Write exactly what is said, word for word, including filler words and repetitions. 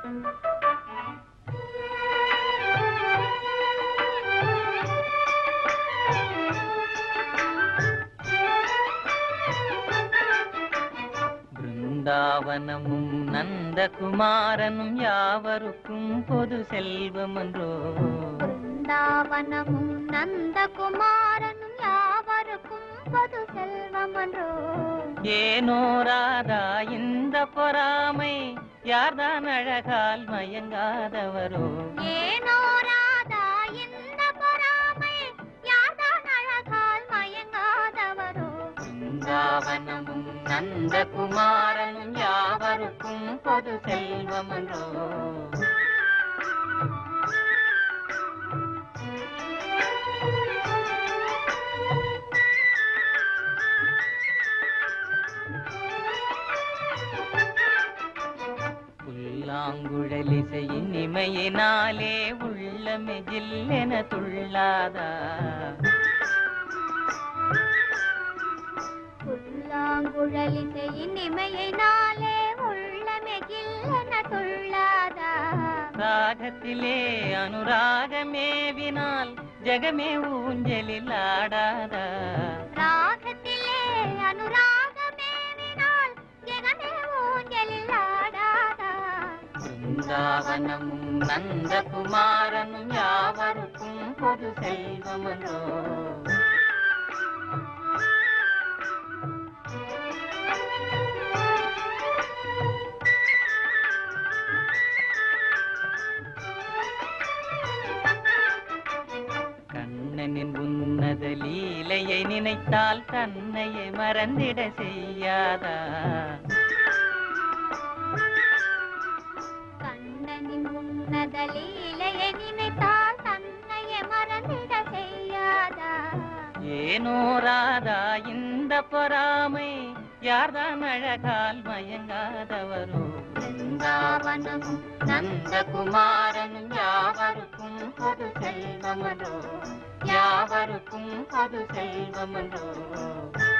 பிருந்தாவனமும் நந்தகுமாரனும் யாவருக்கும் பொது செல்வமன்றோ. பிருந்தாவனமும் நந்தகுமாரனும் யாவருக்கும் பொது செல்வமன்றோ. ஏனோ ராதா இந்த பொறாமை, யார்தான் அழகால் மயங்காதவரோ. ஏனோ ராதா இந்த பொறாமை, யார்தான் அழகால் மயங்காதவரோ. பிருந்தாவனமும் நந்தகுமாரனும் யாவருக்கும் பொது செல்வமன்றோ. புல்லாங்குழலிசையின் இமையினாலே உள்ளமே ஜில்லென துள்ளாதா. புல்லாங்குழலிசையின் இமையினாலே உள்ளமே ஜில்லென துள்ளாதா. ராகத்திலே அனுராகமேவினால் ஜெகமே ஊஞ்சலில் ஆடாதா. ராகத்திலே அனுராகமேவினால் ஜெகமே ஊஞ்சலில் ஆடாதா. பிருந்தாவனமும் நந்தகுமாரனும் யாவருக்கும் பொது செல்வமன்றோ. கண்ணனின் உன்னத லீலையை நினைத்தால் தன்னையே மறந்திட செய்யாதா. கண்ணனின் உன்னத லீலையை நினைத்தால் தன்னையே மறந்திட செய்யாதா. ஏனோ ராதா இந்த பொறாமை, யார்தான் அழகால் மயங்காதவரோ. பிருந்தாவனமும் நந்தகுமாரனும் யாவருக்கும் பொது செல்வமன்றோ. யாவருக்கும் பொது செல்வமன்றோ.